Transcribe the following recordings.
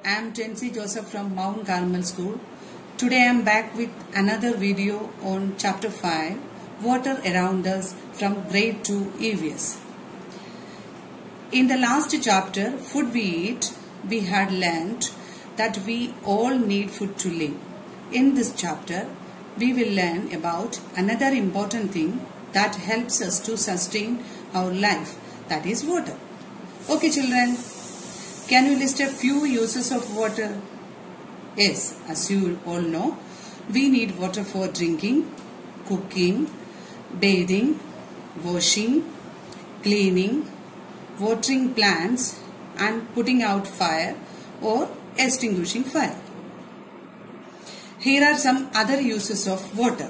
I am Tensi Joseph from Mount Carmel School. Today I am back with another video on Chapter 5, Water Around Us from Grade 2 EVS. In the last chapter, Food We Eat, we had learnt that we all need food to live. In this chapter, we will learn about another important thing that helps us to sustain our life, that is water. Okay children, can you list a few uses of water? Yes, as you all know, we need water for drinking, cooking, bathing, washing, cleaning, watering plants and putting out fire or extinguishing fire. Here are some other uses of water.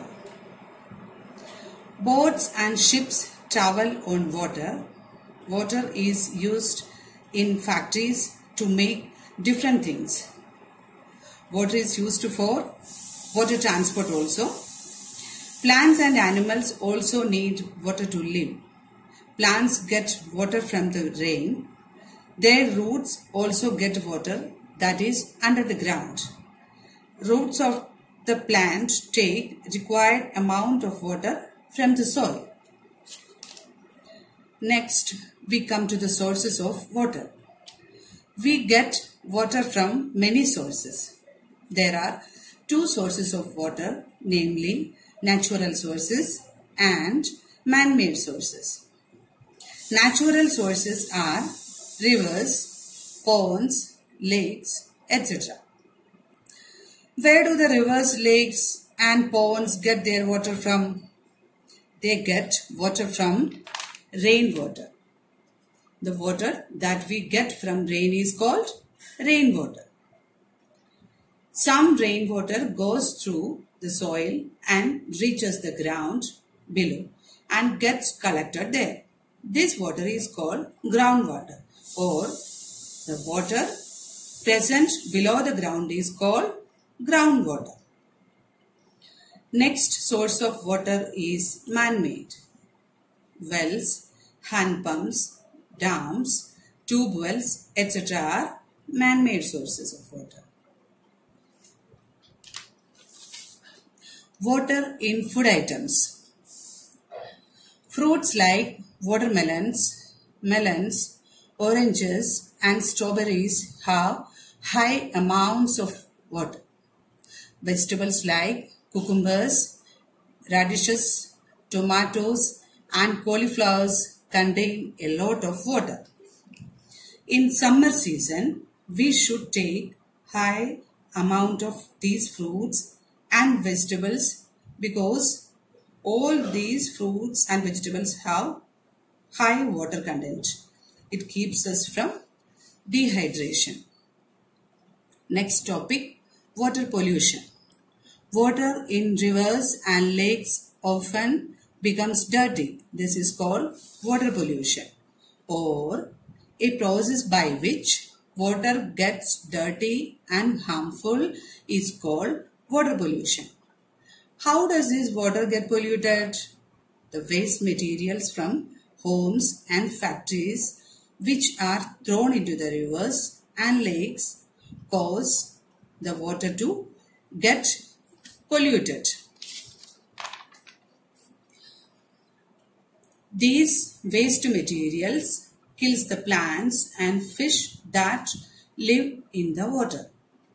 Boats and ships travel on water. Water is used in factories to make different things. Water is used for water transport also. Plants and animals also need water to live. Plants get water from the rain. Their roots also get water that is under the ground. Roots of the plant take required amount of water from the soil. Next, we come to the sources of water. We get water from many sources. There are two sources of water, namely natural sources and man-made sources. Natural sources are rivers, ponds, lakes, etc. Where do the rivers, lakes and ponds get their water from? They get water from rainwater. The water that we get from rain is called rainwater. Some rainwater goes through the soil and reaches the ground below and gets collected there. This water is called groundwater, or the water present below the ground is called groundwater. Next source of water is man-made. Wells, hand pumps, dams, tube wells, etc. are man-made sources of water. Water in food items. Fruits like watermelons, melons, oranges and strawberries have high amounts of water. Vegetables like cucumbers, radishes, tomatoes and cauliflowers contain a lot of water. In summer season, we should take high amount of these fruits and vegetables because all these fruits and vegetables have high water content. It keeps us from dehydration. Next topic, water pollution. Water in rivers and lakes often becomes dirty. This is called water pollution, or a process by which water gets dirty and harmful is called water pollution. How does this water get polluted? The waste materials from homes and factories which are thrown into the rivers and lakes cause the water to get polluted. These waste materials kills the plants and fish that live in the water.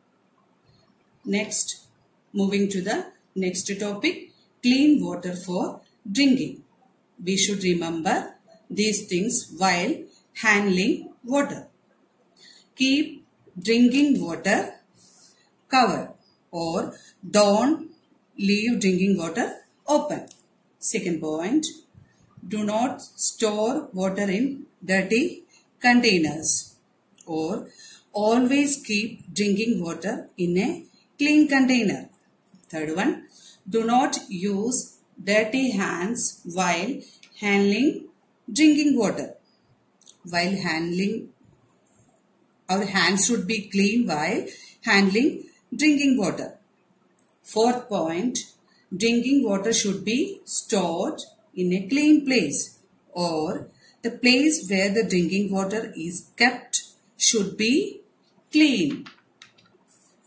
Next, moving to the next topic, clean water for drinking. We should remember these things while handling water. Keep drinking water covered, or don't leave drinking water open. Second point, do not store water in dirty containers, or always keep drinking water in a clean container. Third one, do not use dirty hands while handling drinking water. While handling, our hands should be clean while handling drinking water. Fourth point, drinking water should be stored in a clean place, or the place where the drinking water is kept should be clean.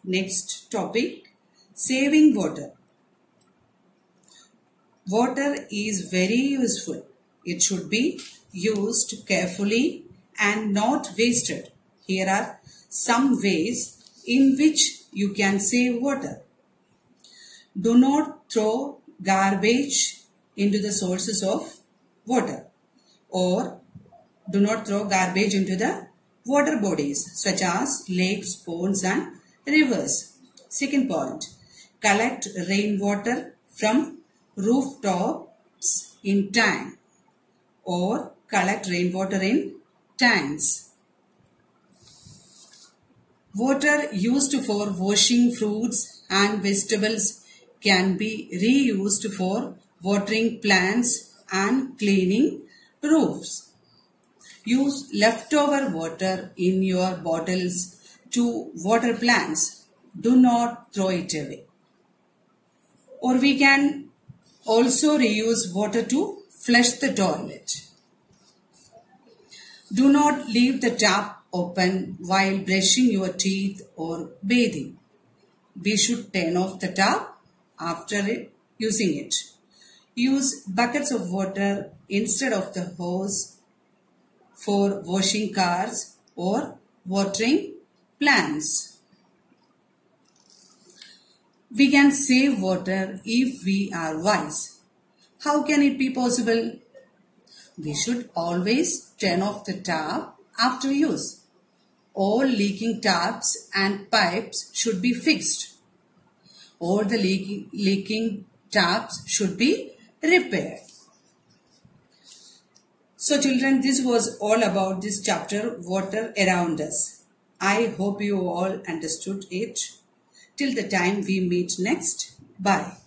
Next topic, saving water. Water is very useful. It should be used carefully and not wasted. Here are some ways in which you can save water. Do not throw garbage into the sources of water, or do not throw garbage into the water bodies such as lakes, ponds and rivers. Second point, collect rainwater from rooftops in tank, or collect rainwater in tanks. Water used for washing fruits and vegetables can be reused for watering plants and cleaning roofs. Use leftover water in your bottles to water plants. Do not throw it away. Or we can also reuse water to flush the toilet. Do not leave the tap open while brushing your teeth or bathing. We should turn off the tap after using it. Use buckets of water instead of the hose for washing cars or watering plants. We can save water if we are wise. How can it be possible? We should always turn off the tap after use. All leaking taps and pipes should be fixed. All the leaking taps should be repaired. So children, this was all about this chapter, water around us. I hope you all understood it. Till the time we meet next, bye.